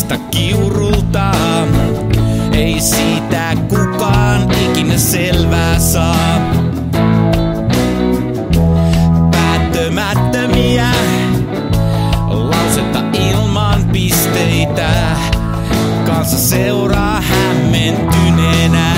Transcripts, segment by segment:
Krista Kiurulta. Ei siitä kukaan ikinä selvää saa. Päättömättömiä lausetta ilman pisteitä. Kansa seuraa hämmentyneenä.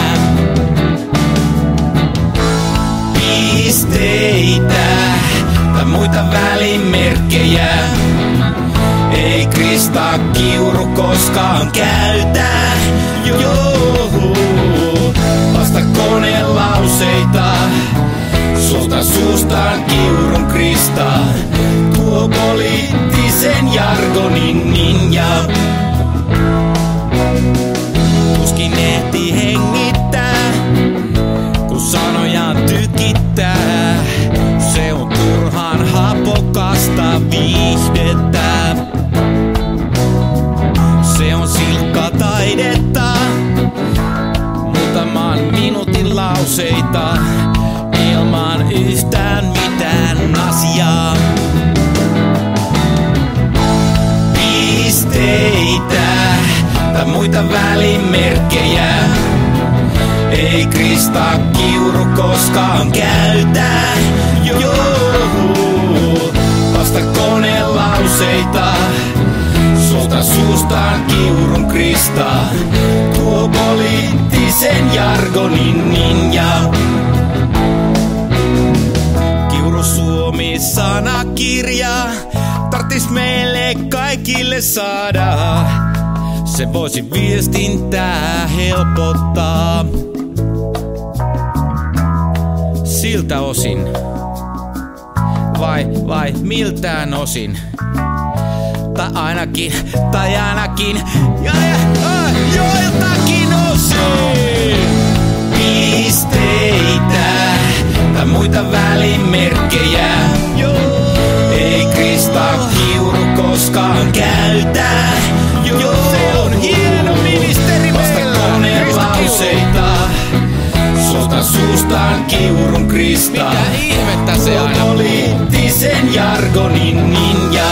Pisteitä tai muita välimerkkejä ei Krista Kiuru koskaan käytä. Joo, vasta konelauseita sulta suustaan Kiurun Krista. Tuo poliittisen jargonin ninja. Tuskin ehti hengittää, kun sanojaan tykittää. Se on turhaan hapokasta viihdettä. Se on silkkaa taidetta, muutaman minuutin lauseita ilman yhtään mitään asiaa. Pisteitä tai muita välimerkkejä ei Krista Kiuru koskaan käytä. Joo, vasta konelauseita sulta suustaan Kiurun Krista. Tuo poliittisen jargonin ninja. Kiuru Suomi sanakirja tarttis meille kaikille saada. Se voisi viestintää helpottaa. Siltä osin vai miltään osin. Tai ainakin joiltakin osin. Pisteitä tai muita välimerkkejä ei Krista Kiuru koskaan käytä. Se on hieno ministeri vasta konelauseita sulta suustaan Kiurun Krista. Mitä ihmettä se aina poliittisen jargonin ninja.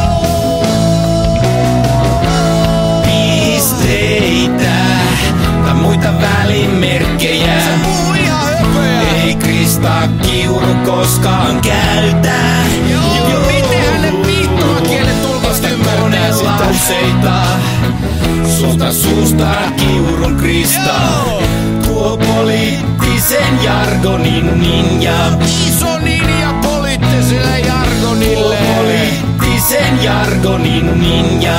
Pisteitä tai muita välimerkkejä ei Krista Kiuru koskaan käytä. Miten hänen viittomakielen tulkasta ymmärtää sitä? Sulta suustaan Kiurun Krista. Tuo poliittisen jargonin ninja. Iso ninja poliittiselle jargonille. Tuo poliittisen jargonin ninja.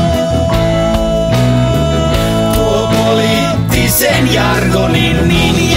Tuo poliittisen jargonin ninja.